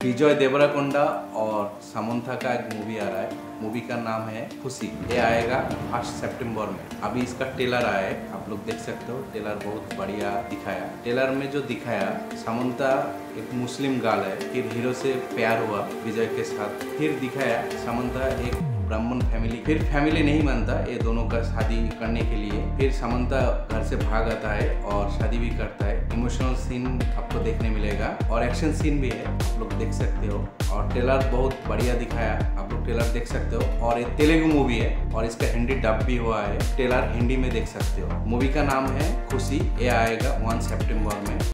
विजय देवराकोंडा और सामंथा का एक मूवी आ रहा है। मूवी का नाम है खुशी। ये आएगा 1 सितंबर में। अभी इसका ट्रेलर आया है, आप लोग देख सकते हो। ट्रेलर बहुत बढ़िया दिखाया। ट्रेलर में जो दिखाया, सामंथा एक मुस्लिम गर्ल है, फिर हीरो से प्यार हुआ विजय के साथ। फिर दिखाया सामंथा एक ब्राह्मण फैमिली, फिर फैमिली नहीं मानता ये दोनों का शादी करने के लिए। फिर सामंथा घर से भाग आता है और शादी भी करता है। इमोशनल सीन आपको देखने मिलेगा और एक्शन सीन भी है, आप लोग देख सकते हो। और ट्रेलर बहुत बढ़िया दिखाया, आप लोग ट्रेलर देख सकते हो। और ये तेलुगु मूवी है और इसका हिंदी डब भी हुआ है। ट्रेलर हिंदी में देख सकते हो। मूवी का नाम है खुशी। ये आएगा 1 सितंबर में।